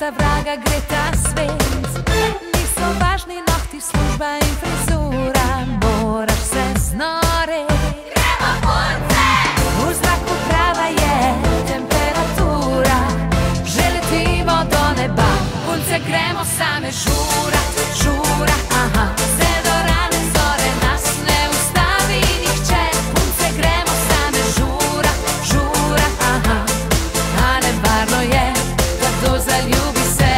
za vraga greta svet. Nisu važni nohti, služba i frizura, moraš se snore. Gremo punce! U zraku prava je temperatura, želetimo do neba. Punce gremo same žura, žura, aha. Sve do rane zore nas ne ustavi nihče. Punce gremo same žura, žura, aha. A nevarno je da to zaljubi se.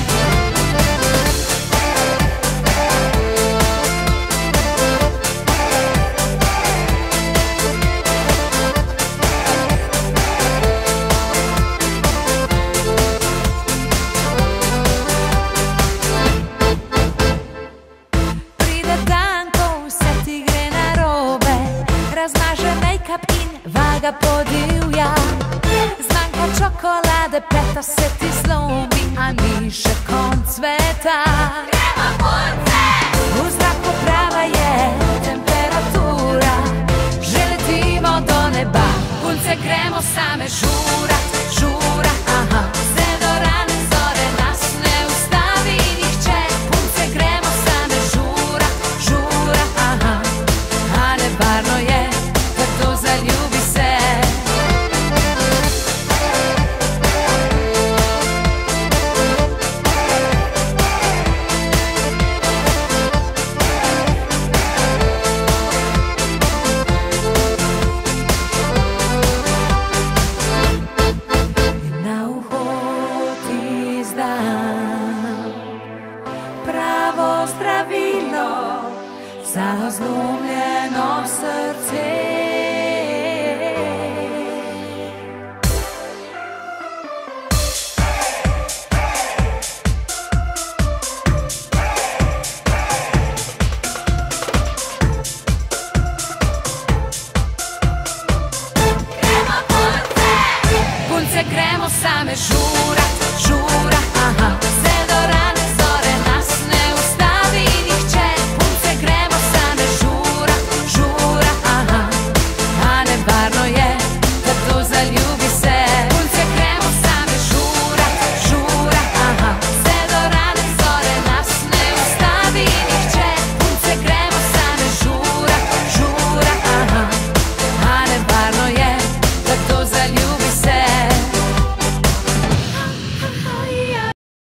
Pride dan ko se ti gre na robe, razmaže make-up in vaga podivja. Zmanjka čokolade, peta se ti zlomi, a niše konc sveta. Gremo punce! U zraku prava je temperatura, želetimo do neba. Punce gremo same žura, žura, aha. Sve do rane zore nas ne ustavi nihče. Punce gremo same žura, žura, aha. A nevarno je da to zaljubi se. Na uho ti znam pravo zdravilo za zlomljeno srce. Gremo punce! Punce gremo same žura, žura, aha. Sve do rane zore nas ne ustavi nihče. Punce gremo same žura, žura, aha. A nevarno je da to zaljubi se. Punce gremo same žura, žura, aha. Sve do rane zore nas ne ustavi nihče. Punce gremo same žura, žura, aha. A nevarno je da to zaljubi se.